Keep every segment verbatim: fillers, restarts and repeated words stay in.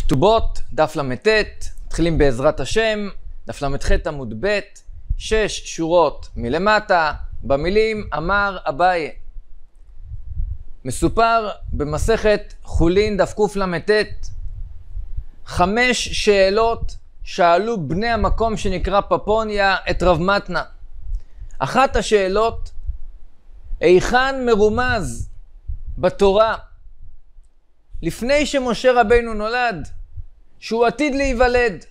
כתובות, דף למ"ט, מתחילים בעזרת השם, דף למ"ח עמוד ב', שש שורות מלמטה, במילים אמר אביי. מסופר במסכת חולין דף קל"ט, חמש שאלות שאלו בני המקום שנקרא פפוניה את רב מתנה. אחת השאלות, היכן מרומז בתורה לפני שמשה רבינו נולד שהוא עתיד להיוולד?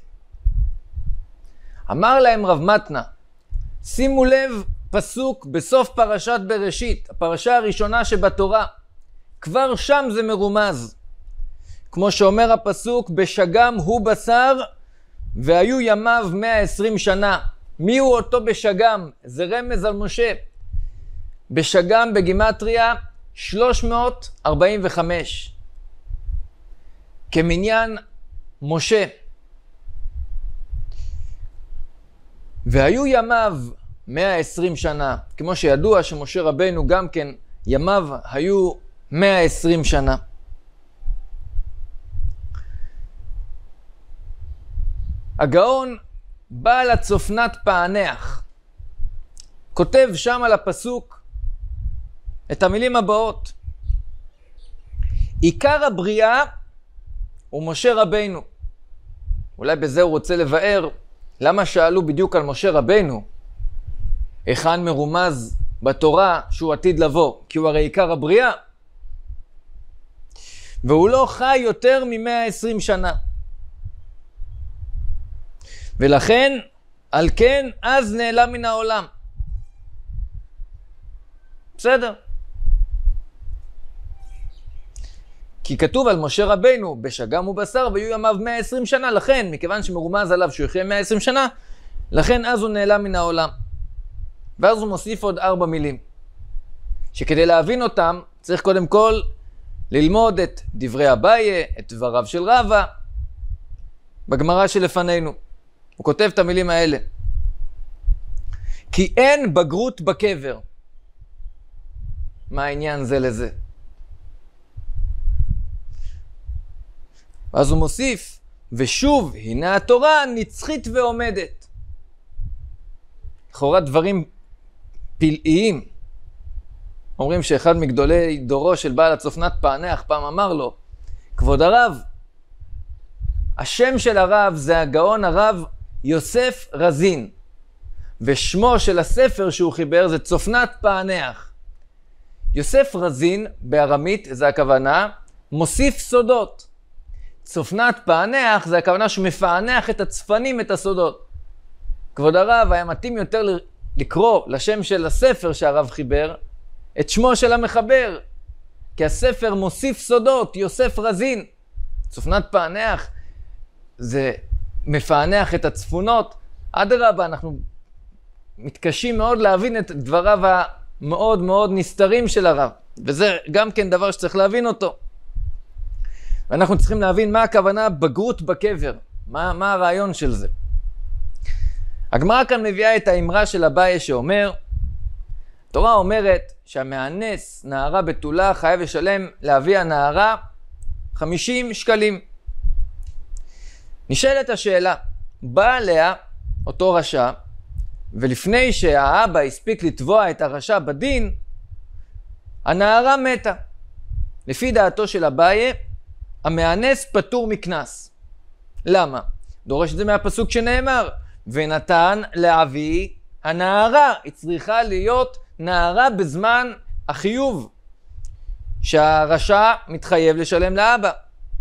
אמר להם רב מתנה, שימו לב פסוק בסוף פרשת בראשית, הפרשה הראשונה שבתורה, כבר שם זה מרומז. כמו שאומר הפסוק, בשגם הוא בשר והיו ימיו מאה ועשרים שנה. מי הוא אותו בשגם? זה רמז על משה. בשגם בגימטריה שלוש מאות ארבעים וחמש. כמניין משה. והיו ימיו מאה ועשרים שנה. כמו שידוע שמשה רבינו גם כן ימיו היו מאה ועשרים שנה. הגאון בעל הצופנת פענח כותב שם על הפסוק את המילים הבאות: עיקר הבריאה הוא משה רבינו. אולי בזה הוא רוצה לבאר למה שאלו בדיוק על משה רבינו, היכן מרומז בתורה שהוא עתיד לבוא, כי הוא הרי עיקר הבריאה, והוא לא חי יותר מ-מאה ועשרים שנה, ולכן על כן אז נעלם מן העולם. בסדר, כי כתוב על משה רבינו בשגם הוא בשר והיו ימיו מאה ועשרים שנה, לכן מכיוון שמרומז עליו שהוא יחיה מאה ועשרים שנה, לכן אז הוא נעלם מן העולם. ואז הוא מוסיף עוד ארבע מילים שכדי להבין אותם צריך קודם כל ללמוד את דברי אביי, את דבריו של רבא בגמרא שלפנינו. הוא כותב את המילים האלה: כי אין בגרות בקבר. מה העניין זה לזה? אז הוא מוסיף, ושוב הנה התורה נצחית ועומדת. לכאורה דברים פלאיים. אומרים שאחד מגדולי דורו של בעל הצופנת פענח פעם אמר לו, כבוד הרב, השם של הרב זה הגאון הרב יוסף רזין, ושמו של הספר שהוא חיבר זה צופנת פענח. יוסף רזין בארמית, זה הכוונה, מוסיף סודות. צופנת פענח זה הכוונה שמפענח את הצפנים, את הסודות. כבוד הרב, היה מתאים יותר לקרוא לשם של הספר שהרב חיבר את שמו של המחבר, כי הספר מוסיף סודות, יוסף רזין. צופנת פענח זה מפענח את הצפונות. אדרבה, אנחנו מתקשים מאוד להבין את דבריו המאוד מאוד נסתרים של הרב, וזה גם כן דבר שצריך להבין אותו. ואנחנו צריכים להבין מה הכוונה בגרות בקבר, מה, מה הרעיון של זה. הגמרא כאן מביאה את האמרה של אביי שאומר, התורה אומרת שהמאנס נערה בתולה חייב לשלם לאבי הנערה חמישים שקלים. נשאלת השאלה, בא עליה אותו רשע, ולפני שהאבא הספיק לתבוע את הרשע בדין, הנערה מתה. לפי דעתו של אביי, המאנס פטור מקנס. למה? דורש את זה מהפסוק שנאמר, ונתן לאבי הנערה. היא צריכה להיות נערה בזמן החיוב שהרשע מתחייב לשלם לאבא.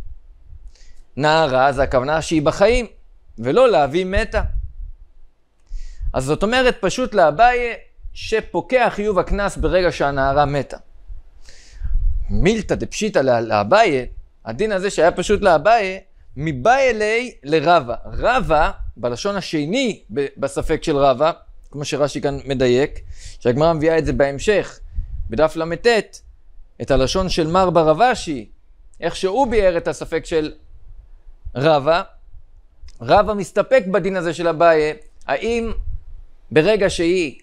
נערה זה הכוונה שהיא בחיים, ולא לאבי מתה. אז זאת אומרת פשוט לאביי שפוקע חיוב הקנס ברגע שהנערה מתה. מילתא דפשיטא לאביי, הדין הזה שהיה פשוט לאביי, מבאי אלי לרבא. רבא, בלשון השני בספק של רבא, כמו שרש"י כאן מדייק, שהגמרא מביאה את זה בהמשך, בדף למ"ט, את הלשון של מר ברבשי, איך שהוא ביאר את הספק של רבא. רבא מסתפק בדין הזה של אביי, האם ברגע שהיא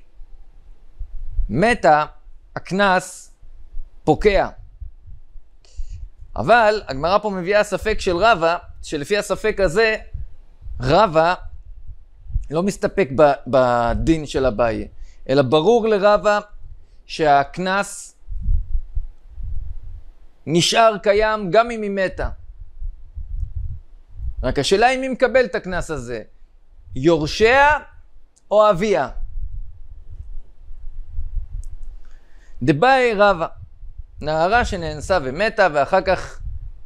מתה, הקנס פוקע. אבל הגמרא פה מביאה ספק של רבא, שלפי הספק הזה, רבא לא מסתפק בדין של אביי, אלא ברור לרבא שהקנס נשאר קיים גם אם היא מתה. רק השאלה היא מי מקבל את הקנס הזה, יורשיה או אביה. דבאי רבא, נערה שנאנסה ומתה ואחר כך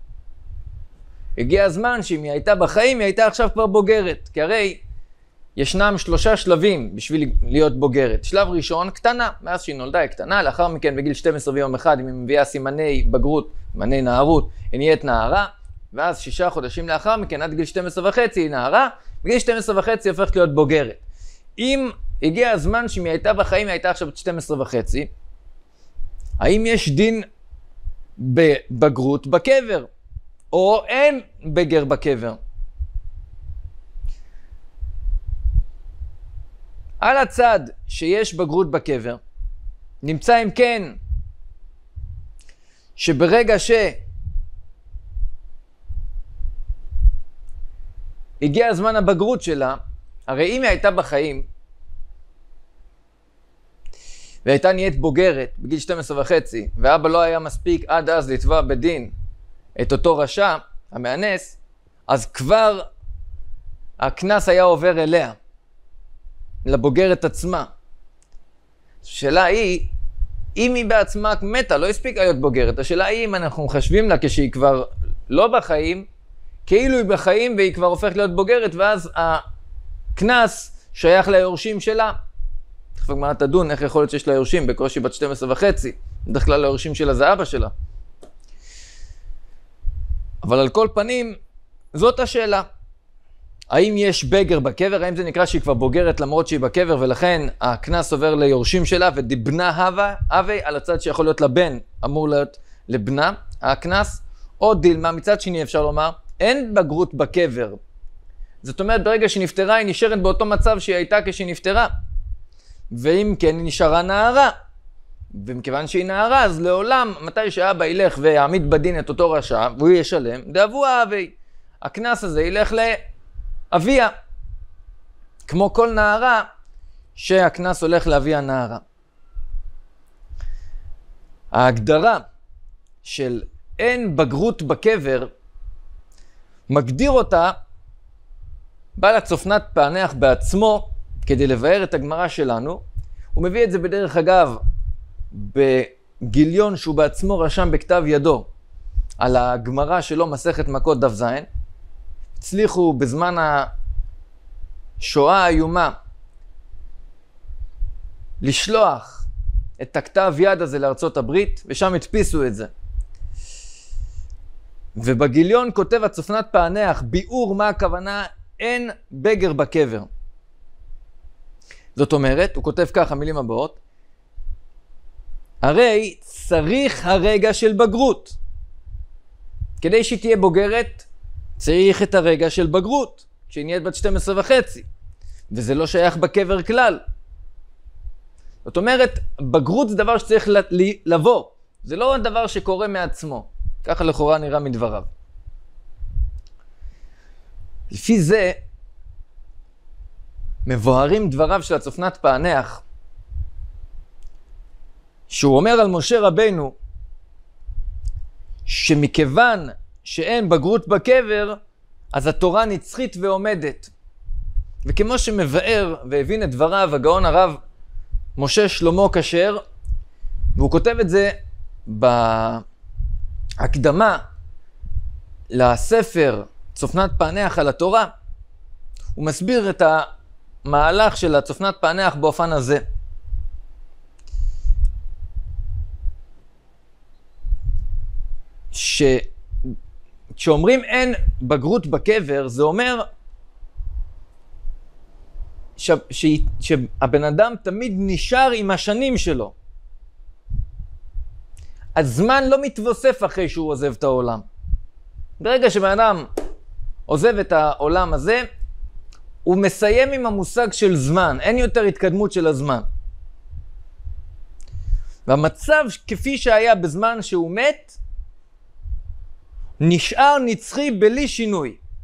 הגיע הזמן שאם היא הייתה בחיים היא הייתה עכשיו כבר בוגרת, כי הרי ישנם שלושה שלבים בשביל להיות בוגרת. שלב ראשון, קטנה, מאז שהיא נולדה היא קטנה, לאחר מכן בגיל שתים עשרה ויום אחד, אם היא מביאה סימני בגרות, סימני נערות, היא נהיית נערה, ואז שישה חודשים לאחר מכן, עד גיל שתים עשרה וחצי היא נערה, בגיל שתים עשרה וחצי היא הופכת להיות בוגרת. אם הגיע הזמן שאם היא הייתה בחיים, היא הייתה עכשיו שתים עשרה וחצי, האם יש דין בבגרות בקבר, או אין בגר בקבר? על הצד שיש בגרות בקבר, נמצא אם כן שברגע שהגיע הזמן הבגרות שלה, הרי אם היא הייתה בחיים והייתה נהיית בוגרת בגיל שתים עשרה וחצי, ואבא לא היה מספיק עד אז לתבוע בדין את אותו רשע, המאנס, אז כבר הקנס היה עובר אליה, לבוגרת עצמה. השאלה היא, אם היא בעצמה מתה, לא הספיקה להיות בוגרת, השאלה היא אם אנחנו מחשבים לה כשהיא כבר לא בחיים, כאילו היא בחיים והיא כבר הופכת להיות בוגרת, ואז הקנס שייך ליורשים שלה. תכף הגמרא תדון איך יכול להיות שיש לה יורשים בקושי בת שתים עשרה וחצי, בדרך כלל היורשים שלה זה אבא שלה. אבל על כל פנים, זאת השאלה. האם יש בגר בקבר? האם זה נקרא שהיא כבר בוגרת למרות שהיא בקבר, ולכן הקנס עובר ליורשים שלה, ודבנה הווה, הווה על הצד שיכול להיות לבן, אמור להיות לבנה, הקנס, או דילמה, מצד שני אפשר לומר, אין בגרות בקבר. זאת אומרת, ברגע שהיא נפטרה, היא נשארת באותו מצב שהיא הייתה כשהיא נפטרה. ואם כן, היא נשארה נערה. ומכיוון שהיא נערה, אז לעולם, מתי שאבא ילך ויעמיד בדין את אותו רשע, והוא ישלם, דאבו האבי. הקנס הזה ילך לאביה. כמו כל נערה, שהקנס הולך לאביה נערה. ההגדרה של אין בגרות בקבר, מגדיר אותה בעל הצופנת פענח בעצמו, כדי לבאר את הגמרא שלנו. הוא מביא את זה בדרך אגב, בגיליון שהוא בעצמו רשם בכתב ידו, על הגמרא שלו מסכת מכות דף זין. הצליחו בזמן השואה האיומה, לשלוח את הכתב יד הזה לארצות הברית, ושם הדפיסו את זה. ובגיליון כותב הצופנת פענח, ביאור מה הכוונה, אין בגר בקבר. זאת אומרת, הוא כותב כך, המילים הבאות, הרי צריך הרגע של בגרות. כדי שהיא תהיה בוגרת, צריך את הרגע של בגרות, כשהיא נהיית בת שתים עשרה וחצי. וזה לא שייך בקבר כלל. זאת אומרת, בגרות זה דבר שצריך לבוא. זה לא דבר שקורה מעצמו. ככה לכאורה נראה מדבריו. לפי זה, מבוארים דבריו של הצופנת פענח, שהוא אומר על משה רבנו, שמכיוון שאין בגרות בקבר, אז התורה נצחית ועומדת. וכמו שמבאר והבין את דבריו הגאון הרב משה שלמה כשר, והוא כותב את זה בהקדמה לספר צופנת פענח על התורה, הוא מסביר את המהלך של הצופנת פענח באופן הזה. שכשאומרים אין בגרות בקבר, זה אומר ש... ש... שהבן אדם תמיד נשאר עם השנים שלו. הזמן לא מתווסף אחרי שהוא עוזב את העולם. ברגע שבן אדם עוזב את העולם הזה, הוא מסיים עם המושג של זמן, אין יותר התקדמות של הזמן. והמצב כפי שהיה בזמן שהוא מת, נשאר נצחי בלי שינוי.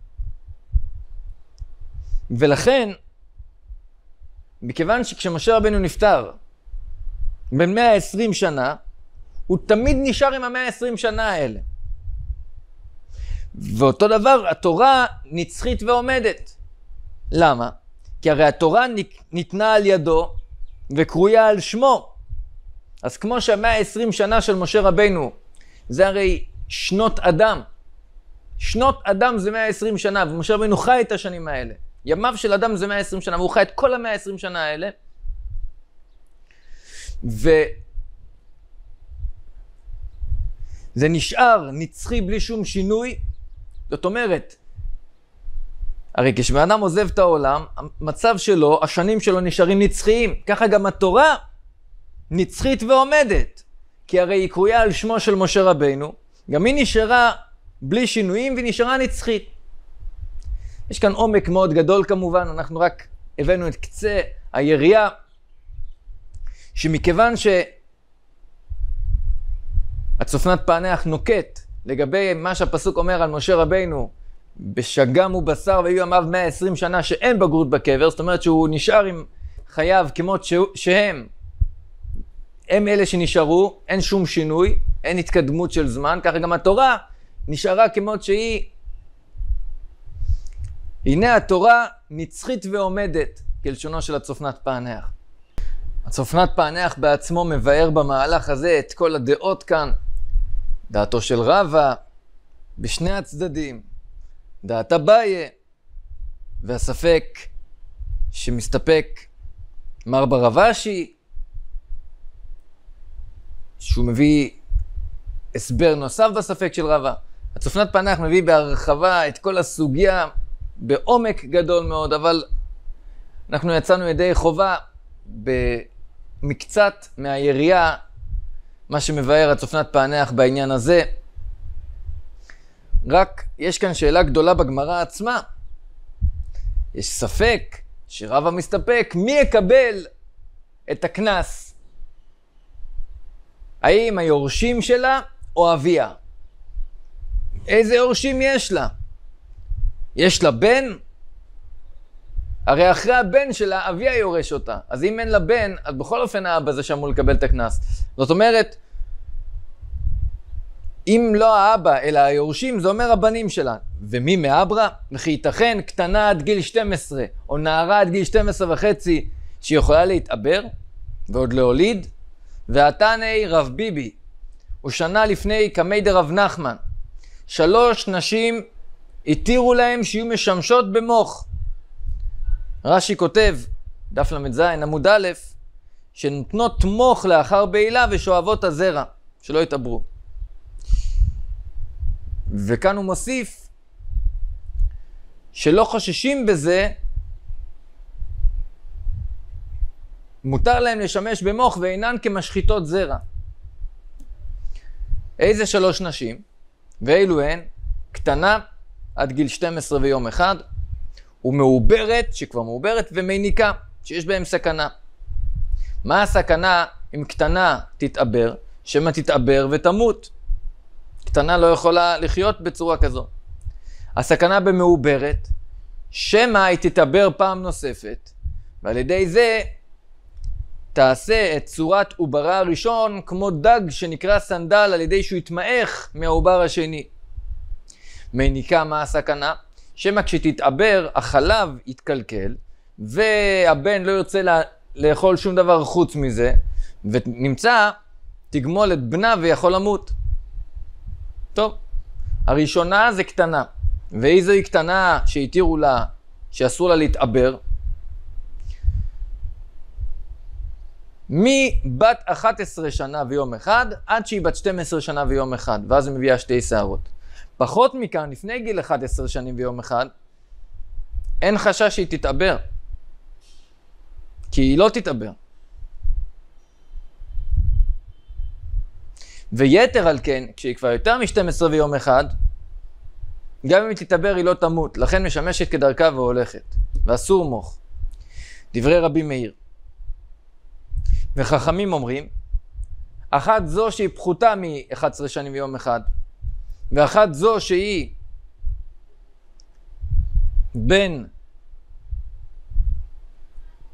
ולכן, מכיוון שכשמשה רבנו נפטר, בין מאה ועשרים שנה, הוא תמיד נשאר עם המאה ועשרים שנה האלה. ואותו דבר, התורה נצחית ועומדת. למה? כי הרי התורה ניתנה על ידו וקרויה על שמו. אז כמו שהמאה ועשרים שנה של משה רבנו, זה הרי שנות אדם. שנות אדם זה מאה ועשרים שנה, ומשה רבנו חי את השנים האלה. ימיו של אדם זה מאה ועשרים שנה, והוא חי את כל המאה ועשרים שנה האלה. וזה נשאר נצחי בלי שום שינוי. זאת אומרת, הרי כשבן אדם עוזב את העולם, המצב שלו, השנים שלו נשארים נצחיים. ככה גם התורה נצחית ועומדת. כי הרי היא קרויה על שמו של משה רבנו, גם היא נשארה בלי שינויים והיא נשארה נצחית. יש כאן עומק מאוד גדול כמובן, אנחנו רק הבאנו את קצה היריעה, שמכיוון שהצופנת פענח נוקט לגבי מה שהפסוק אומר על משה רבנו, בשגם ובשר והיו ימיו מאה ועשרים שנה שאין בגרות בקבר, זאת אומרת שהוא נשאר עם חייו כמות שהם, הם אלה שנשארו, אין שום שינוי, אין התקדמות של זמן, ככה גם התורה נשארה כמות שהיא. הנה התורה נצחית ועומדת, כלשונו של הצופנת פענח. הצופנת פענח בעצמו מבאר במהלך הזה את כל הדעות כאן, דעתו של רבא בשני הצדדים, דעת אביי, והספק שמסתפק מר ברבשי, שהוא מביא הסבר נוסף בספק של רבא. הצופנת פענח מביא בהרחבה את כל הסוגיה בעומק גדול מאוד, אבל אנחנו יצאנו ידי חובה במקצת מהיריעה, מה שמבאר הצופנת פענח בעניין הזה. רק יש כאן שאלה גדולה בגמרא עצמה. יש ספק שרבא מסתפק, מי יקבל את הכנס? האם היורשים שלה או אביה? איזה יורשים יש לה? יש לה בן? הרי אחרי הבן שלה אביה יורש אותה. אז אם אין לה בן, אז בכל אופן האבא זה שאמור לקבל את הכנס. זאת אומרת, אם לא האבא אלא היורשים, זה אומר הבנים שלה. ומי מאברה? וכי ייתכן קטנה עד גיל שתים עשרה או נערה עד גיל שתים עשרה וחצי שיכולה להתעבר ועוד להוליד? והתנאי רב ביבי, ושנה לפני קמי דרב נחמן, שלוש נשים התירו להם שיהיו משמשות במוח. רש"י כותב, דף למד זין עמוד א', שנותנות מוח לאחר בעילה ושואבות הזרע, שלא יתעברו. וכאן הוא מוסיף שלא חוששים בזה, מותר להם לשמש במוח ואינן כמשחיתות זרע. איזה שלוש נשים? ואילו הן? קטנה עד גיל שתים עשרה ויום אחד, ומעוברת, שכבר מעוברת, ומיניקה, שיש בהם סכנה. מה הסכנה אם קטנה תתעבר? שמה תתעבר ותמות. קטנה לא יכולה לחיות בצורה כזו. הסכנה במעוברת, שמה היא תתעבר פעם נוספת, ועל ידי זה תעשה את צורת עוברה הראשון כמו דג שנקרא סנדל, על ידי שהוא יתמעך מהעובר השני. מיניקה, מה הסכנה? שמה כשתתעבר החלב יתקלקל והבן לא ירצה לה, לאכול שום דבר חוץ מזה, ונמצא תגמול את בנה ויכול למות. טוב, הראשונה זה קטנה, ואיזו היא קטנה שהתירו לה, שאסור לה להתעבר? מבת אחת עשרה שנה ויום אחד עד שהיא בת שתים עשרה שנה ויום אחד, ואז היא מביאה שתי שערות. פחות מכאן, לפני גיל אחת עשרה שנים ויום אחד, אין חשש שהיא תתעבר, כי היא לא תתעבר. ויתר על כן, כשהיא כבר יותר מ-שתים עשרה ויום אחד, גם אם היא תתעבר היא לא תמות, לכן משמשת כדרכה והולכת, ואסור מוך. דברי רבי מאיר. וחכמים אומרים, אחת זו שהיא פחותה מ-אחת עשרה שנים ויום אחד, ואחת זו שהיא בין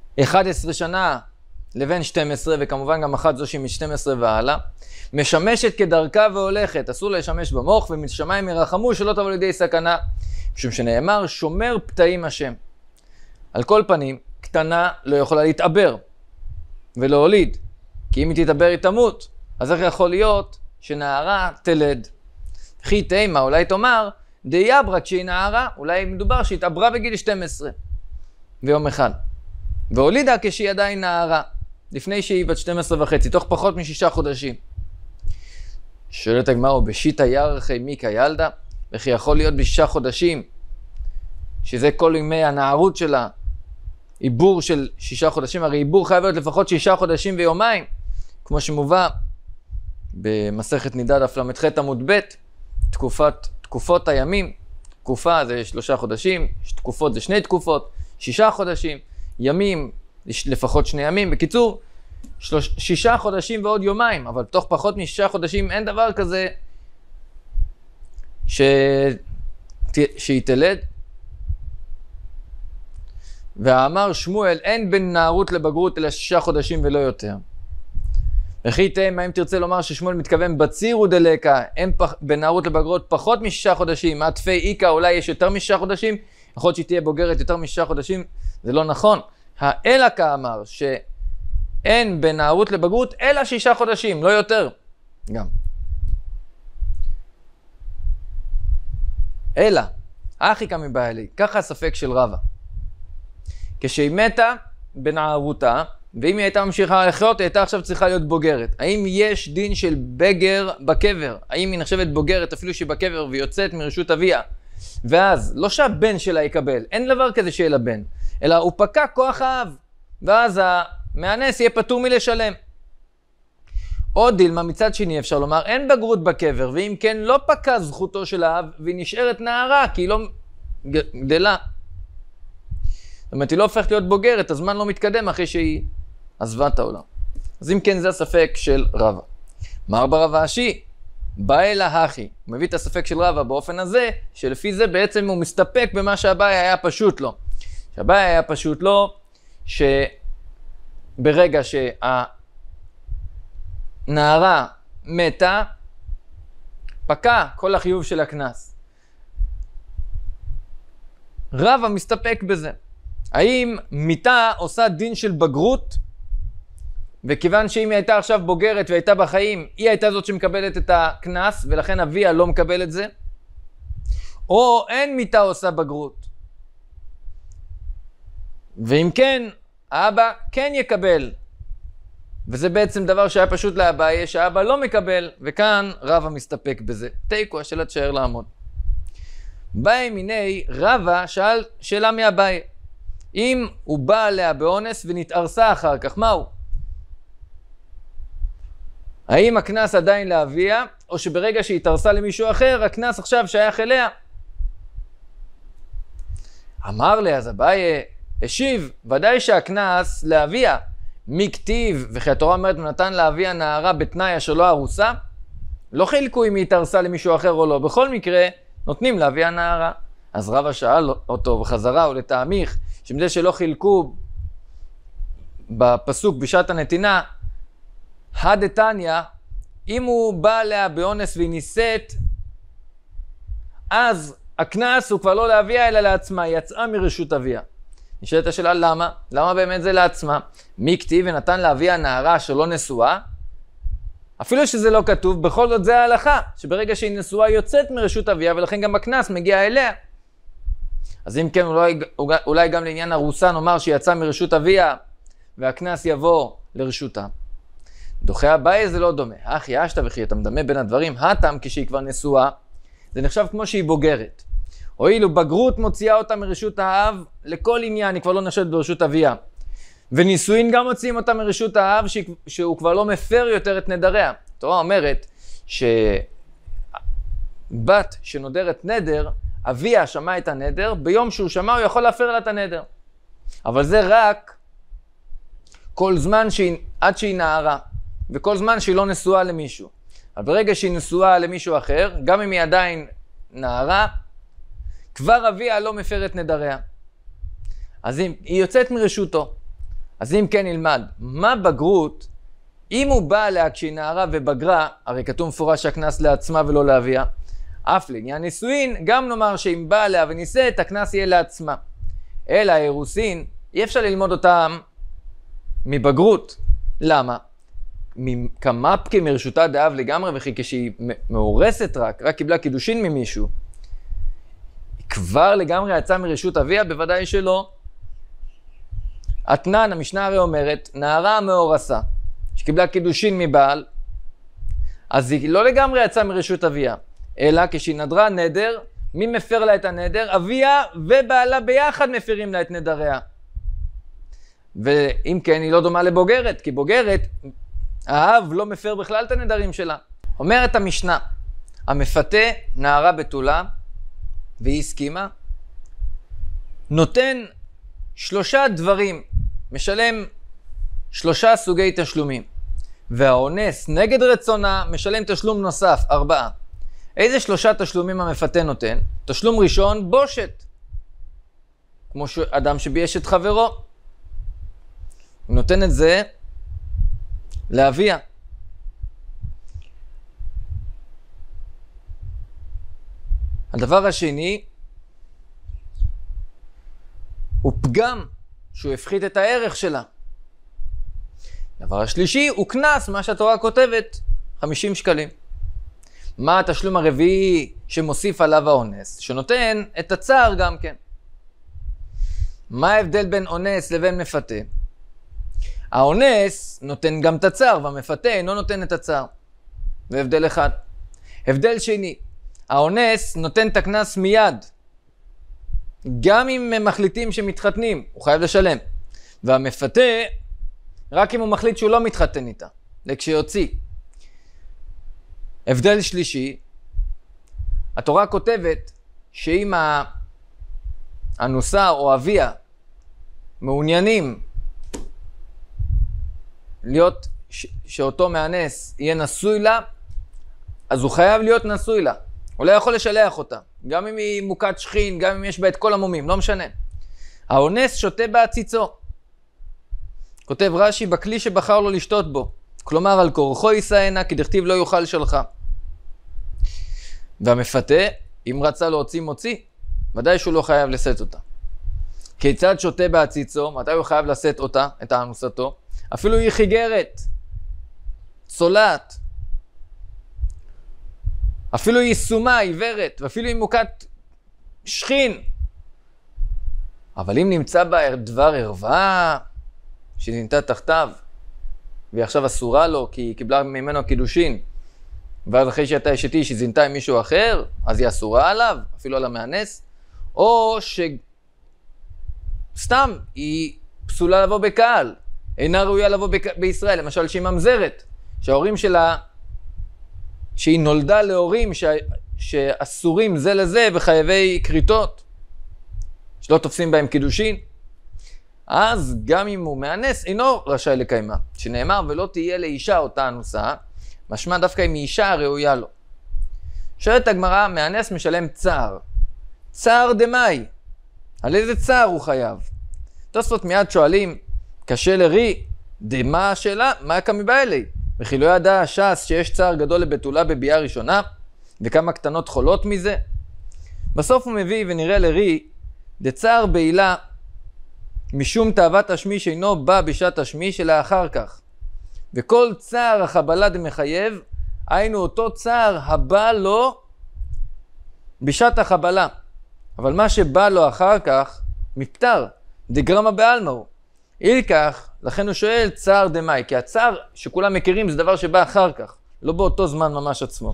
אחת עשרה שנה לבין שתים עשרה, וכמובן גם אחת זו שהיא מ-שתים עשרה והלאה, משמשת כדרכה והולכת, אסור לשמש במוח, ומשמיים ירחמו שלא תבוא לידי סכנה, משום שנאמר שומר פתאים השם. על כל פנים, קטנה לא יכולה להתעבר ולהוליד, כי אם היא תתעבר היא תמות, אז איך יכול להיות שנערה תלד? וכי תימה, אולי תאמר, די אברה כשהיא נערה, אולי מדובר שהתעברה בגיל שתים עשרה, ביום אחד, והולידה כשהיא עדיין נערה, לפני שהיא בת שתים עשרה וחצי, תוך פחות משישה חודשים. שואלת הגמרא, בשיטה ירחי מיקה ילדה, וכי יכול להיות בשישה חודשים, שזה כל ימי הנערות שלה, עיבור של שישה חודשים, הרי עיבור חייב להיות לפחות שישה חודשים ויומיים, כמו שמובא במסכת נידה דף למ"ח עמוד ב', תקופת, תקופות הימים, תקופה זה שלושה חודשים, תקופות זה שני תקופות, שישה חודשים, ימים לפחות שני ימים, בקיצור, שלוש, שישה חודשים ועוד יומיים, אבל תוך פחות משישה חודשים אין דבר כזה ש... שהיא תלד. ואמר שמואל, אין בין נערות לבגרות אלא שישה חודשים ולא יותר. וכי תאמה, אם תרצה לומר ששמואל מתכוון בציר ודלקה, אין פח, בין נערות לבגרות פחות משישה חודשים, עטפי איקה אולי יש יותר משישה חודשים, יכול להיות שהיא תהיה בוגרת יותר משישה חודשים, זה לא נכון. האלקה אמר שאין בין נערות לבגרות אלא שישה חודשים, לא יותר. גם. אלא, אחיקה מבעלי, ככה הספק של רבא. כשהיא מתה בנערותה, ואם היא הייתה ממשיכה לחיות, היא הייתה עכשיו צריכה להיות בוגרת. האם יש דין של בגר בקבר? האם היא נחשבת בוגרת אפילו שהיא בקבר ויוצאת מרשות אביה? ואז, לא שהבן שלה יקבל, אין דבר כזה שיהיה לבן, אלא הוא פקע כוח האב, ואז המאנס יהיה פטור מלשלם. עוד דילמה מצד שני אפשר לומר, אין בגרות בקבר, ואם כן לא פקע זכותו של האב, והיא נשארת נערה, כי היא לא גדלה. זאת אומרת, היא לא הופכת להיות בוגרת, הזמן לא מתקדם אחרי שהיא עזבה את העולם. אז אם כן, זה הספק של רבא. מר ברבא אשי, בא אל ההכי. הוא מביא את הספק של רבא באופן הזה, שלפי זה בעצם הוא מסתפק במה שהבעיה היה פשוט לו. שהבעיה היה פשוט לו, שברגע שהנערה מתה, פקע כל החיוב של הכנס. רבא מסתפק בזה. האם מיתה עושה דין של בגרות, וכיוון שאם היא הייתה עכשיו בוגרת והייתה בחיים, היא הייתה זאת שמקבלת את הכנס, ולכן אביה לא מקבל את זה? או אין מיתה עושה בגרות? ואם כן, האבא כן יקבל. וזה בעצם דבר שהיה פשוט לאביי, שהאבא לא מקבל, וכאן רבא מסתפק בזה. תיקו, השאלה תשאר לעמוד. באי מיני, רבא שאל שאלה מאביי. אם הוא בא עליה באונס ונתארסה אחר כך, מהו? האם הכנס עדיין לאביה, או שברגע שהיא התארסה למישהו אחר, הכנס עכשיו שייך אליה? אמר לי, אז אביי השיב, ודאי שהכנס לאביה, מי כתיב, וכי התורה אומרת, נתן לאביה נערה בתנאי אשר לא ארוסה, לא חילקו אם היא התארסה למישהו אחר או לא, בכל מקרה נותנים לאביה נערה. אז רבא שאל אותו בחזרה ולתעמיך, שמזה שלא חילקו בפסוק בשעת הנתינה, הדתניא, אם הוא בא עליה באונס והיא נישאת, אז הכנס הוא כבר לא לאביה אלא לעצמה, היא יצאה מרשות אביה. נשאלת השאלה למה? למה באמת זה לעצמה? מי כתיב ונתן לאביה נערה שלא נשואה? אפילו שזה לא כתוב, בכל זאת זה ההלכה, שברגע שהיא נשואה היא יוצאת מרשות אביה, ולכן גם הכנס מגיע אליה. אז אם כן, אולי, אולי גם לעניין ארוסה נאמר שהיא יצאה מרשות אביה, והכנס יבוא לרשותה. דוחה אביי זה לא דומה. אחי אשתא וכי אתה מדמה בין הדברים, הטעם כשהיא כבר נשואה, זה נחשב כמו שהיא בוגרת. הואילו בגרות מוציאה אותה מרשות האב לכל עניין, היא כבר לא נחשבת ברשות אביה. ונישואין גם מוציאים אותה מרשות האב שהוא כבר לא מפר יותר את נדריה. התורה אומרת שבת שנודרת נדר, אביה שמע את הנדר, ביום שהוא שמע הוא יכול להפר לה את הנדר. אבל זה רק כל זמן שהיא, עד שהיא נערה, וכל זמן שהיא לא נשואה למישהו. אבל ברגע שהיא נשואה למישהו אחר, גם אם היא עדיין נערה, כבר אביה לא מפר את נדריה. אז אם היא יוצאת מרשותו, אז אם כן נלמד, מה בגרות? אם הוא בא עליה כשהיא נערה ובגרה, הרי כתוב מפורש שהקנס לעצמה ולא לאביה, אף לעניין נישואין, גם נאמר שאם בא עליה ונישאת, הקנס יהיה לעצמה. אלא האירוסין, אי אפשר ללמוד אותם מבגרות. למה? כמה פקים מרשותה דאב לגמרי, וכי כשהיא מאורסת רק, רק קיבלה קידושין ממישהו, כבר לגמרי יצאה מרשות אביה? בוודאי שלא. התנן, המשנה הרי אומרת, נערה מאורסה, שקיבלה קידושין מבעל, אז היא לא לגמרי יצאה מרשות אביה, אלא כשהיא נדרה נדר, מי מפר לה את הנדר? אביה ובעלה ביחד מפרים לה את נדריה. ואם כן, היא לא דומה לבוגרת, כי בוגרת, האב לא מפר בכלל את הנדרים שלה. אומרת המשנה, המפתה נערה בתולה, והיא הסכימה, נותן שלושה דברים, משלם שלושה סוגי תשלומים, והאונס נגד רצונה משלם תשלום נוסף, ארבעה. איזה שלושה תשלומים המפתה נותן? תשלום ראשון, בושת, כמו אדם שבייש את חברו. הוא נותן את זה לאביה. הדבר השני הוא פגם שהוא הפחית את הערך שלה. הדבר השלישי הוא קנס, מה שהתורה כותבת, חמישים שקלים. מה התשלום הרביעי שמוסיף עליו האונס? שנותן את הצער גם כן. מה ההבדל בין אונס לבין מפתה? האונס נותן גם את הצער, והמפתה אינו נותן את הצער. זה הבדל אחד. הבדל שני, האונס נותן את הקנס מיד. גם אם הם מחליטים שמתחתנים, הוא חייב לשלם. והמפתה, רק אם הוא מחליט שהוא לא מתחתן איתה, לכשיוציא. הבדל שלישי, התורה כותבת שאם האנוסה או אביה מעוניינים להיות, ש- שאותו מאנס יהיה נשוי לה, אז הוא חייב להיות נשוי לה. הוא לא יכול לשלח אותה. גם אם היא מוכת שכין, גם אם יש בה את כל המומים, לא משנה. האונס שותה בעציצו. כותב רש"י, בכלי שבחר לו לשתות בו. כלומר, על כורחו יישאנה, כי דכתיב לא יאכל שלך. והמפתה, אם רצה להוציא מוציא, ודאי שהוא לא חייב לשאת אותה. כיצד שותה בעציצו? מתי הוא חייב לשאת אותה, את האנוסתו? אפילו היא חיגרת, צולעת, אפילו היא סומה, עיוורת, ואפילו היא מוכת שכין. אבל אם נמצא בה דבר ערווה, שנינתה תחתיו, והיא עכשיו אסורה לו, כי היא קיבלה ממנו קידושין, ואז אחרי שהייתה אשתי שהיא זינתה עם מישהו אחר, אז היא אסורה עליו, אפילו על המאנס, או שסתם היא פסולה לבוא בקהל, אינה ראויה לבוא ב- בישראל, למשל שהיא ממזרת, שההורים שלה, שהיא נולדה להורים ש... שאסורים זה לזה וחייבי קריטות, שלא תופסים בהם קידושין, אז גם אם הוא מאנס, אינו רשאי לקיימה. שנאמר, ולא תהיה לאישה אותה אנוסה, משמע דווקא אם היא אישה ראויה לו. שואלת הגמרא, מאנס משלם צער. צער דמאי. על איזה צער הוא חייב? תוספות מיד שואלים, קשה לרי, דמה השאלה, מה קמי בא אלי? וכי לא ידע הש"ס שיש צער גדול לבתולה בביאה ראשונה, וכמה קטנות חולות מזה? בסוף הוא מביא ונראה לרי, דצער בעילה, משום תאוות השמי שאינו בא בשעת השמי שלאחר כך. וכל צער החבלה דמחייב, היינו אותו צער הבא לו בשעת החבלה. אבל מה שבא לו אחר כך, מפטר, דגרמה בעלמא הוא. אילכך, לכן הוא שואל צער דמאי, כי הצער שכולם מכירים זה דבר שבא אחר כך, לא באותו זמן ממש עצמו.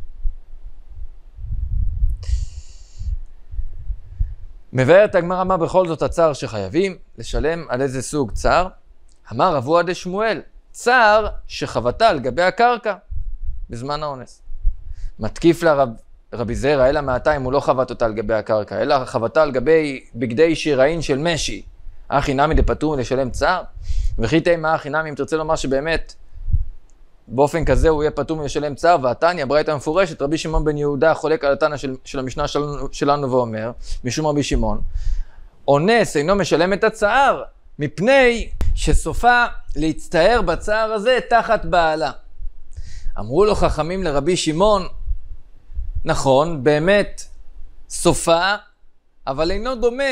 מבארת הגמרא מה בכל זאת הצער שחייבים לשלם, על איזה סוג צער? אמר אבוה דשמואל, צער שחבטה על גבי הקרקע בזמן האונס. מתקיף לה רב, רבי זרע, אלא מעתה אם הוא לא חבט אותה על גבי הקרקע, אלא חבטה על גבי בגדי שיראין של משי. אחי נמי דפטור לשלם צער? וכי תימא אחי נמי אם תרצה לומר שבאמת באופן כזה הוא יהיה פטור מלשלם צער, והתניא ברייתא מפורשת, רבי שמעון בן יהודה חולק על התניא של, של המשנה שלנו, שלנו ואומר, משום רבי שמעון, אונס אינו משלם את הצער, מפני שסופה להצטער בצער הזה תחת בעלה. אמרו לו חכמים לרבי שמעון, נכון, באמת סופה, אבל אינו דומה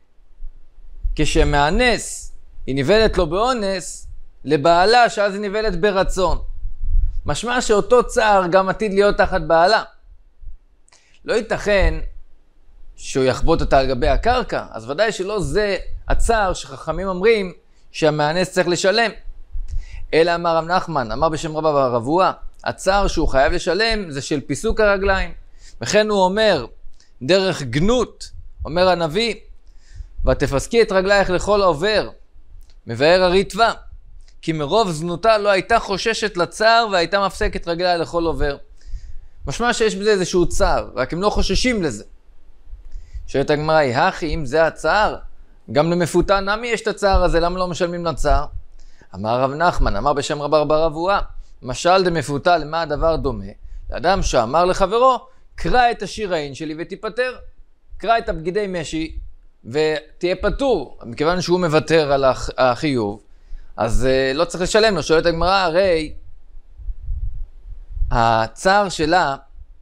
כשמאנס היא ניבלת לו באונס לבעלה שאז היא ניבלת ברצון. משמע שאותו צער גם עתיד להיות תחת בעלה. לא ייתכן שהוא יחבוט אותה על גבי הקרקע, אז ודאי שלא זה הצער שחכמים אומרים שהמאנס צריך לשלם. אלא אמר רב נחמן, אמר בשם רבא בר אבוה, הצער שהוא חייב לשלם זה של פיסוק הרגליים. וכן הוא אומר, דרך גנות, אומר הנביא, ותפסקי את רגלייך לכל העובר, מבאר הריטב"א, כי מרוב זנותה לא הייתה חוששת לצער והייתה מפסקת רגליה לכל עובר. משמע שיש בזה איזשהו צער, רק הם לא חוששים לזה. שואלת הגמרא, הכי אם זה הצער, גם למפותה נמי יש את הצער הזה, למה לא משלמים לצער? אמר רב נחמן, אמר בשם רבא בר אבוה, משל דמפותה למה הדבר דומה? לאדם שאמר לחברו, קרא את השירין שלי ותיפטר. קרא את הבגידי משי ותהיה פטור. מכיוון שהוא מוותר על החיוב, אז uh, לא צריך לשלם לו. שואלת הגמרא, הרי הצער שלה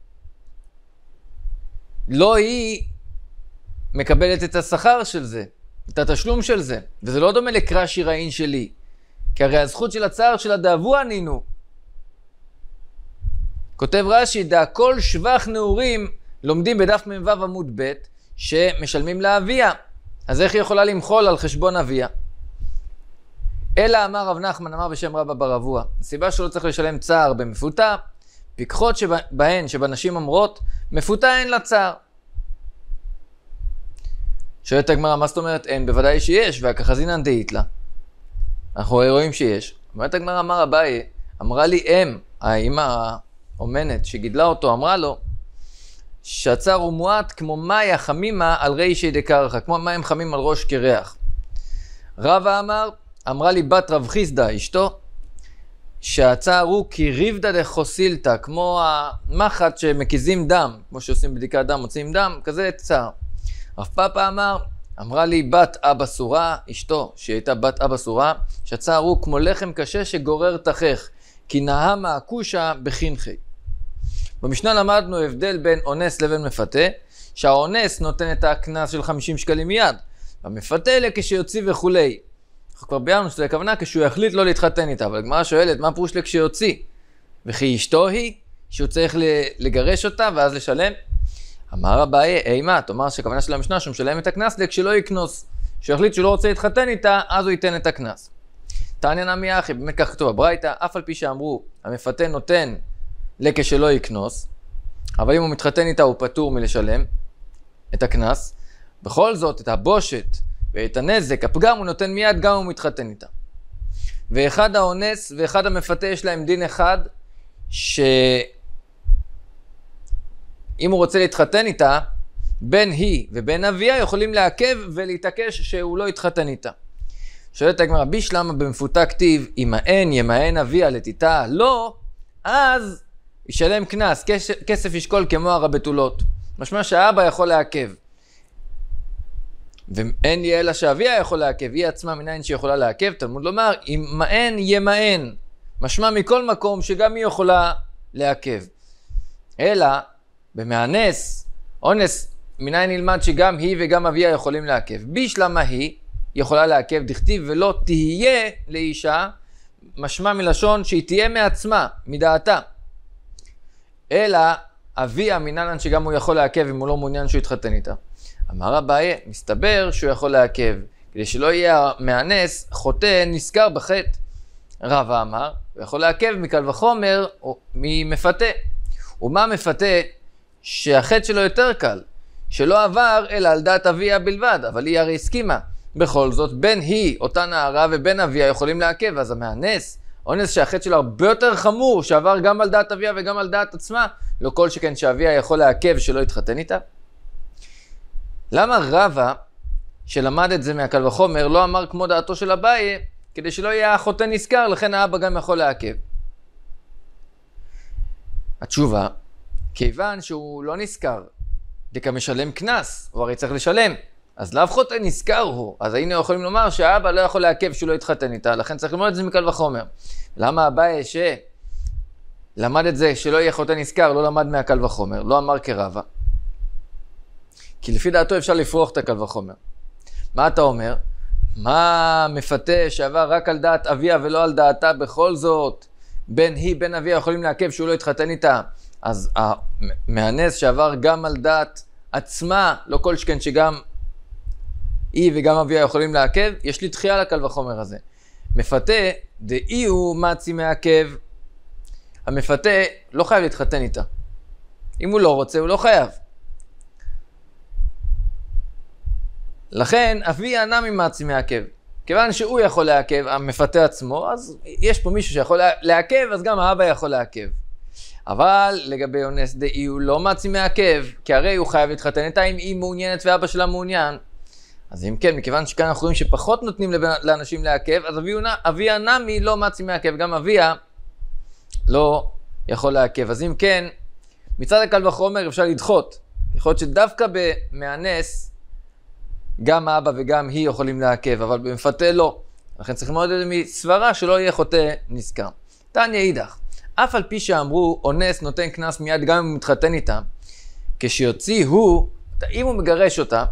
לא היא מקבלת את השכר של זה, את התשלום של זה, וזה לא דומה לקרא שירין שלי, כי הרי הזכות של הצער שלה דאבו ענינו. כותב רש"י, דא כל שבח נעורים לומדים בדף מ"ו עמוד ב' שמשלמים לאביה, אז איך היא יכולה למחול על חשבון אביה? אלא אמר רב נחמן, אמר בשם רבא בר אבוה, הסיבה שלא צריך לשלם צער במפותה, פיקחות שבהן, שבנשים אומרות, מפותה אין לה צער. שואלת הגמרא, מה זאת אומרת אין? בוודאי שיש, והכחזינן דאית לה. אנחנו רואים שיש. אומרת הגמרא, אמר אביי, אמרה לי אם, האמא האומנת שגידלה אותו, אמרה לו, שהצער הוא מועט כמו מאי החמימה על רישי דקרחה, כמו מים חמים על ראש קרח. רבא אמר, אמרה לי בת רב חיסדא, אשתו, שהצער הוא כי ריבדא דחוסילתא, כמו המחט שמקיזים דם, כמו שעושים בדיקת דם, מוצאים דם, כזה צער. רב פאפא אמר, אמרה לי בת אבא סורה, אשתו, שהיא הייתה בת אבא סורה, שהצער הוא כמו לחם קשה שגורר תחך, כי נהמה הקושה בחינכי. במשנה למדנו הבדל בין אונס לבין מפתה, שהאונס נותן את הקנס של חמישים שקלים מיד, והמפתה כשיוציא וכולי. אנחנו כבר ביארנו שזה הכוונה כשהוא יחליט לא להתחתן איתה, אבל הגמרא שואלת מה פירוש לכשיוציא? וכי אשתו היא, שהוא צריך לגרש אותה ואז לשלם? אמר אביי, אימה, תאמר שהכוונה של המשנה שהוא משלם את הקנס לכשלא יקנוס. שהוא יחליט שהוא לא רוצה להתחתן איתה, אז הוא ייתן את הקנס. תעניין נמי אחי, באמת כך כתוב הברייתא, אף על פי שאמרו, המפתה נותן לכשלא יקנוס, אבל אם הוא מתחתן איתה הוא פטור מלשלם את הקנס, בכל זאת את הבושת ואת הנזק, הפגם הוא נותן מיד גם אם הוא מתחתן איתה. ואחד האונס ואחד המפתה יש להם דין אחד, שאם הוא רוצה להתחתן איתה, בין היא ובין אביה יכולים לעכב ולהתעקש שהוא לא יתחתן איתה. שואלת הגמרא, בישלמה במפותה כתיב, אם האין ימאן אביה לתיתה לא, אז ישלם קנס, כסף ישקול כמו הר הבתולות. משמע שהאבא יכול לעכב. ואין לי אלא שאביה יכול לעכב, היא עצמה מניין שיכולה לעכב, תלמוד לומר, אם מאן ימאן, משמע מכל מקום שגם היא יכולה לעכב. אלא, במאנס, אונס, מניין נלמד שגם היא וגם אביה יכולים לעכב. בישלמה היא יכולה לעכב, דכתיב ולא תהיה לאישה, משמע מלשון שהיא תהיה מעצמה, מדעתה. אלא, אביה מנהלן שגם הוא יכול לעכב אם הוא לא מעוניין שהוא יתחתן איתה. אמר אביי, מסתבר שהוא יכול לעכב, כדי שלא יהיה מאנס, חוטא נזכר בחטא. רבא אמר, הוא יכול לעכב מקל וחומר או ממפתה. ומה מפתה? שהחטא שלו יותר קל, שלא עבר אלא על דעת אביה בלבד, אבל היא הרי הסכימה. בכל זאת, בין היא, אותה נערה, ובין אביה יכולים לעכב, אז המאנס, אונס שהחטא שלו הרבה יותר חמור, שעבר גם על דעת אביה וגם על דעת עצמה, לא כל שכן שאביה יכול לעכב שלא יתחתן איתה. למה רבא, שלמד את זה מהקל וחומר, לא אמר כמו דעתו של אביי, כדי שלא יהיה החוטא נזכר, לכן האבא גם יכול לעכב? התשובה, כיוון שהוא לא נזכר, דקה משלם קנס, הוא הרי צריך לשלם. אז לאו חוטא נזכר הוא. אז היינו יכולים לומר שהאבא לא יכול לעכב שהוא לא יתחתן איתה, לכן צריך ללמוד את זה מקל וחומר. למה אביי שלמד את זה שלא יהיה חוטא נזכר, לא למד מהקל וחומר, לא אמר כרבה? כי לפי דעתו אפשר לפרוח את הקל וחומר. מה אתה אומר? מה מפתה שעבר רק על דעת אביה ולא על דעתה בכל זאת? בין היא, בין אביה יכולים לעכב שהוא לא יתחתן איתה. אז המהנס שעבר גם על דעת עצמה, לא כל שכן שגם היא וגם אביה יכולים לעכב, יש לי דחייה לקל וחומר הזה. מפתה, דאי הוא מצי מעכב. המפתה לא חייב להתחתן איתה. אם הוא לא רוצה, הוא לא חייב. לכן, אביה נמי מצי מעכב. כיוון שהוא יכול לעכב, המפתה עצמו, אז יש פה מישהו שיכול לעכב, אז גם האבא יכול לעכב. אבל לגבי אונס דאי הוא לא מצי מעכב, כי הרי הוא חייב להתחתן איתה אם היא מעוניינת ואבא שלה מעוניין. אז אם כן, מכיוון שכאן אנחנו רואים שפחות נותנים לאנשים לעכב, אז אביה נמי לא מצי מעכב, גם אביה לא יכול לעכב. אז אם כן, מצד הקל וחומר אפשר לדחות. יכול להיות שדווקא במהנס, גם האבא וגם היא יכולים לעכב, אבל במפתה לא. לכן צריך ללמוד את זה מסברה שלא יהיה חוטא נזכר. תניא אידך, אף על פי שאמרו, אונס נותן קנס מיד גם אם הוא מתחתן איתה, כשיוציא הוא, אם הוא מגרש אותה,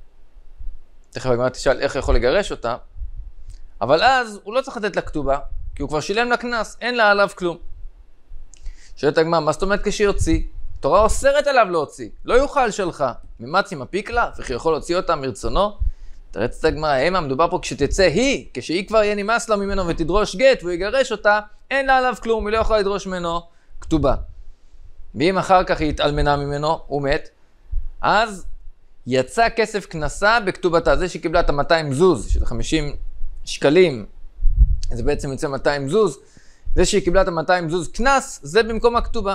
תכף הגמרא תשאל איך יכול לגרש אותה, אבל אז הוא לא צריך לתת לה כתובה, כי הוא כבר שילם לה קנס, אין לה עליו כלום. שואלת הגמרא, מה זאת אומרת כשיוציא? תורה אוסרת עליו להוציא, לא יוכל שלך. ממצי מפיק לה, וכי יכול להוציא אותה מרצונו? תרץ את הגמרא, המה, מדובר פה כשתצא היא, כשהיא כבר יהיה נמאס לה ממנו ותדרוש גט והוא יגרש אותה, אין לה עליו כלום, היא לא יכולה לדרוש ממנו כתובה. ואם אחר כך היא התאלמנה ממנו, הוא מת, אז יצא כסף כנסה בכתובתה. זה שקיבלה את ה-מאתיים זוז של חמישים שקלים, זה בעצם יוצא מאתיים זוז, זה שהיא קיבלה את ה-מאתיים זוז כנס, זה במקום הכתובה.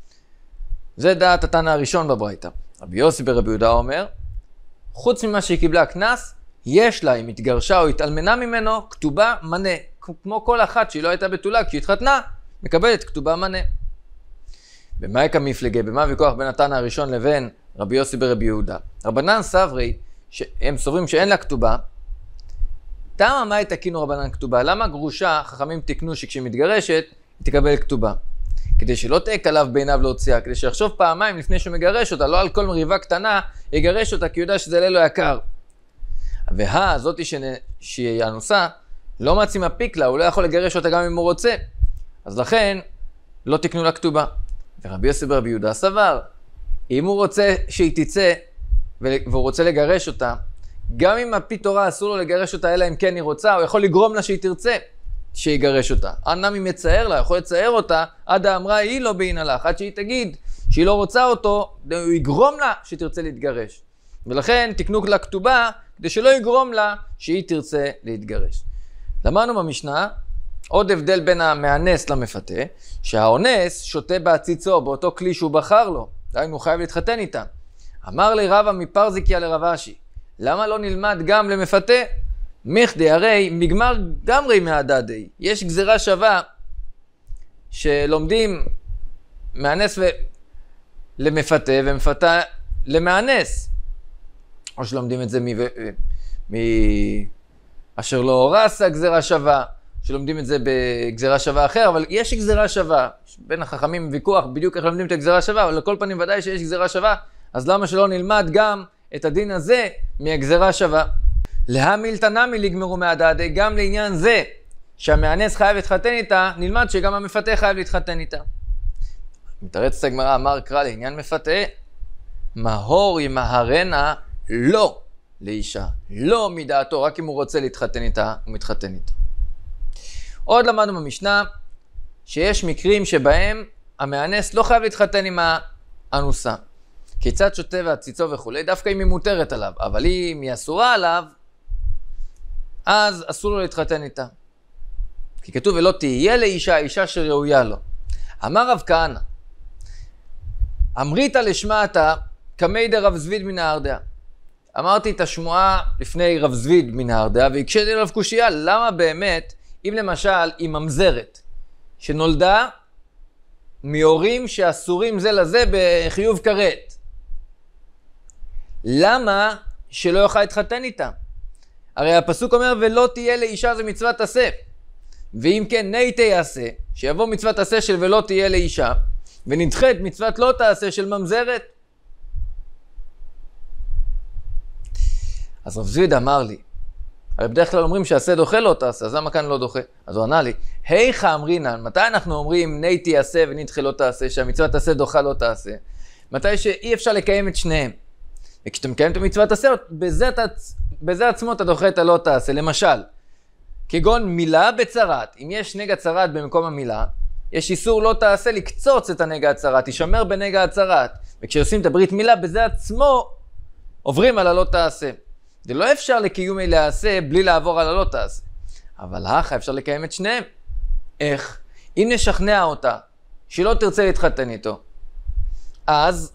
זה דעת התנא הראשון בברייתא. רבי יוסי ברבי יהודה אומר, חוץ ממה שהיא קיבלה כנס, יש לה, אם התגרשה או התאלמנה ממנו, כתובה מנה. כמו כל אחת שהיא לא הייתה בתולה, כשהיא התחתנה, מקבלת כתובה מנה. במה יקה מפלגה? במה ויכוח בין התנא הראשון לבין רבי יוסי ברבי יהודה? רבנן סברי, שהם סוברים שאין לה כתובה, תמה מה תקינו רבנן כתובה? למה גרושה, חכמים תקנו שכשהיא מתגרשת, היא תקבל כתובה? כדי שלא תעק עליו בעיניו להוציאה, כדי שיחשוב פעמיים לפני שהוא מגרש אותה, לא על כל מריבה קטנה, יגרש אותה, כי הוא יודע שזה ללא יקר. והה, זאתי שהיא אנוסה, לא מצי מפיק לה, הוא לא יכול לגרש אותה גם אם הוא רוצה. אז לכן, לא תקנו לה כתובה. ורבי יוסי ברבי יהודה סבר, אם הוא רוצה שהיא תצא, והוא רוצה לגרש אותה, גם אם הפי תורה אסור לו לגרש אותה, אלא אם כן היא רוצה, הוא יכול לגרום לה שהיא תרצה. שיגרש אותה. אנמי מצער לה, יכול לצייר אותה, עד האמרה היא לא בעינה לך, עד שהיא תגיד שהיא לא רוצה אותו, הוא יגרום לה שתרצה להתגרש. ולכן תקנו לה כתובה, כדי שלא יגרום לה שהיא תרצה להתגרש. למדנו במשנה, עוד הבדל בין המאנס למפתה, שהאונס שותה בעציצו, באותו כלי שהוא בחר לו, דהיינו הוא חייב להתחתן איתה. אמר לי רבא מפרזיקיה לרב אשי, למה לא נלמד גם למפתה? מכדי, הרי מגמר גמרי מהדדי. יש גזירה שווה שלומדים מאנס ו... למפתה ומפתה למאנס. או שלומדים את זה מ... מ... אשר לא הורס הגזירה שווה, שלומדים את זה בגזירה שווה אחר, אבל יש גזירה שווה. בין החכמים ויכוח בדיוק איך לומדים את הגזירה שווה, אבל לכל פנים ודאי שיש גזירה שווה, אז למה שלא נלמד גם את הדין הזה מהגזירה שווה? להמיל תנמי לגמרו מהדדי, גם לעניין זה שהמאנס חייב להתחתן איתה, נלמד שגם המפתה חייב להתחתן איתה. מתרץ את הגמרא, אמר קרא לעניין מפתה, מהור ימהרנה לא לאישה, לא מדעתו, רק אם הוא רוצה להתחתן איתה, הוא מתחתן איתה. עוד למדנו במשנה, שיש מקרים שבהם המאנס לא חייב להתחתן עם האנוסה. כיצד שותה והציצו וכולי, דווקא אם היא מותרת עליו, אבל אם היא אסורה עליו, אז אסור לו להתחתן איתה. כי כתוב, ולא תהיה לאישה, אישה שראויה לו. אמר רב כהנא, אמרית לשמעתה, כמי דרב זביד מן ההרדעה. אמרתי את השמועה לפני רב זביד מן ההרדעה, והקשיתי עליו קושייה, למה באמת, אם למשל היא ממזרת, שנולדה מהורים שאסורים זה לזה בחיוב כרת, למה שלא יוכל להתחתן איתה. הרי הפסוק אומר, ולא תהיה לאישה זה מצוות עשה. ואם כן, ניתי יעשה, שיבוא מצוות עשה של ולא תהיה לאישה, ונדחה את מצוות לא תעשה של ממזרת. אז רב זביד אמר לי, הרי בדרך כלל אומרים שעשה דוחה לא תעשה, אז למה כאן לא דוחה? אז הוא ענה לי, היכא אמרינן, מתי אנחנו אומרים ניתי יעשה ונדחה לא תעשה, שהמצוות עשה דוחה לא תעשה? מתי שאי אפשר לקיים את שניהם. וכשאתה מקיים את המצוות עשה, בזה, בזה עצמו אתה דוחה את הלא תעשה. למשל, כגון מילה בצרת, אם יש נגע צרת במקום המילה, יש איסור לא תעשה לקצוץ את הנגע הצרת, תשמר בנגע הצרת. וכשעושים את הברית מילה, בזה עצמו עוברים על הלא תעשה. זה לא אפשר לקיומי לעשה בלי לעבור על הלא תעשה. אבל האחר אפשר לקיים את שניהם. איך? אם נשכנע אותה שלא תרצה להתחתן איתו, אז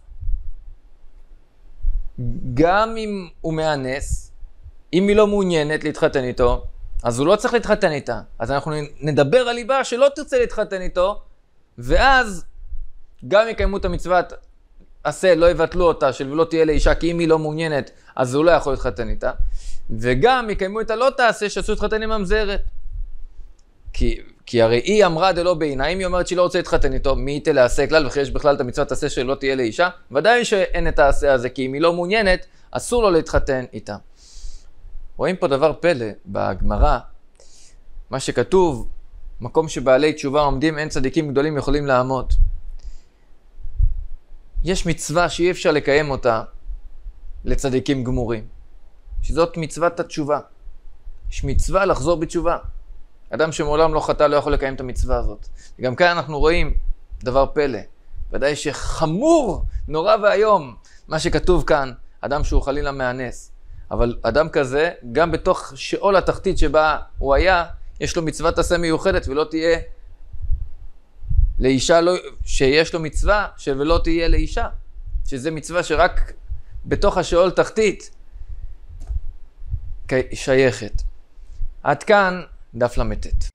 גם אם הוא מאנס, אם היא לא מעוניינת להתחתן איתו, אז הוא לא צריך להתחתן איתה. אז אנחנו נדבר על ליבה שלא תרצה להתחתן איתו, ואז גם יקיימו את המצוות עשה, לא יבטלו אותה, של ולא תהיה לאישה, כי אם היא לא מעוניינת, אז הוא לא יכול להתחתן איתה. וגם יקיימו את הלא תעשה, שעשו להתחתן עם ממזרת. כי, כי הרי היא אמרה דלא בעינה, אם היא אומרת שהיא לא רוצה להתחתן איתו, מי ייתה לעשה כלל, וכי יש בכלל את המצוות עשה שלא תהיה לאישה, ודאי שאין את העשה הזה, כי אם היא לא מעוניינת, אסור לו להתחתן איתה. רואים פה דבר פלא בגמרא, מה שכתוב, מקום שבעלי תשובה עומדים, אין צדיקים גדולים יכולים לעמוד. יש מצווה שאי אפשר לקיים אותה לצדיקים גמורים, שזאת מצוות התשובה. יש מצווה לחזור בתשובה. אדם שמעולם לא חטא לא יכול לקיים את המצווה הזאת. וגם כאן אנחנו רואים דבר פלא. ודאי שחמור, נורא והיום, מה שכתוב כאן, אדם שהוא חלילה מאנס. אבל אדם כזה, גם בתוך שאול התחתית שבה הוא היה, יש לו מצוות עשה מיוחדת ולא תהיה לאישה, לא, שיש לו מצווה שלא תהיה לאישה. שזה מצווה שרק בתוך השאול תחתית שייכת. עד כאן דף למתת.